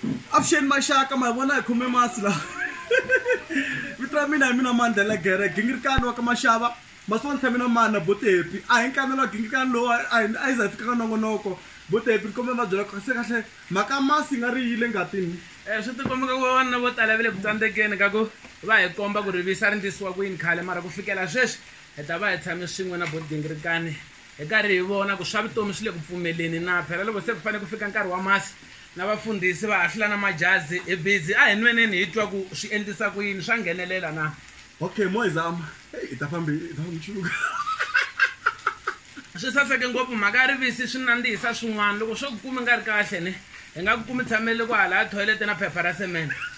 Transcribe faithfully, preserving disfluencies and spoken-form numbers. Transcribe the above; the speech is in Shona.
Avuxeni maxaka ma vona hi khome masi la. Vito ra mina hi mina Mandela Gere gingirikani wa ka Mashava masona thamina mana botepi a hi nkanela gingirikani lowu a hi za fika ka nongonoko botepi kombe mabyela kahle kahle mhaka masi nga ri yile ngatini. Eh swi tikomba ka vona vo tala vele ku tsandzekeni ka ku va hi komba ku rivisa ri ndisiwa ku yini khale mara ku fikela sweswi hi ta va hi tshame swin'we na bodi gingirikani hi karhi hi vona ku swa vutomi swi le ku pfumeleni na phela loko se ku fanele ku fika nkarhi wa masi na vafundhisi va hahlela na majazi hi busy a hi nweneni hi twa ku swi endlisa ku yini swa nghenelela na. Okay Moizama hey hi ta fambi hi ta mchuka swi saseke ngopfu mhaka ya rivisi swi nandzihisa swin'wana loko swo ku kumi nga ri kahle ne hi nga ku kumi tshamele ku hala toilet na phepha ra semende.